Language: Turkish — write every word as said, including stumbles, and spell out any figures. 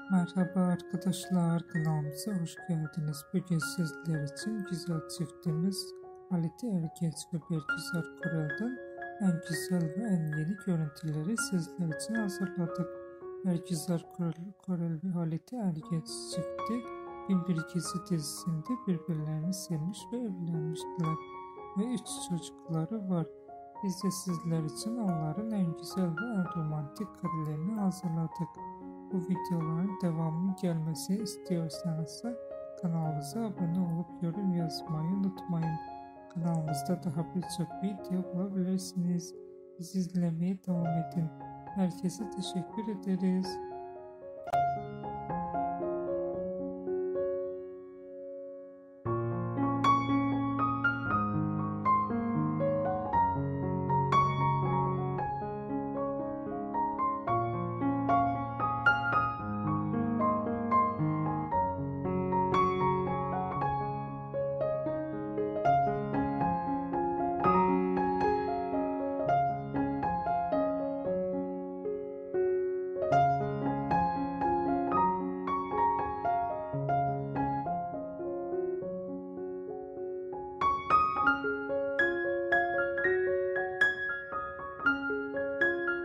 Merhaba arkadaşlar, kanalımıza hoş geldiniz. Bugün sizler için güzel çiftimiz Halit Ergenç ve Bergüzar Korel'den en güzel ve en yeni görüntüleri sizler için hazırladık. Bergüzar Korel, Korel ve Halit Ergenç çifti Bin Bir Gece dizisinde birbirlerini sevmiş ve evlenmiştiler ve üç çocukları var. Biz de sizler için onların en güzel ve en romantik karelerini hazırladık. Bu videoların devamının gelmesini istiyorsanız kanalımıza abone olup yorum yazmayı unutmayın. Kanalımızda daha birçok video bulabilirsiniz. Bizi izlemeye devam edin. Herkese teşekkür ederiz.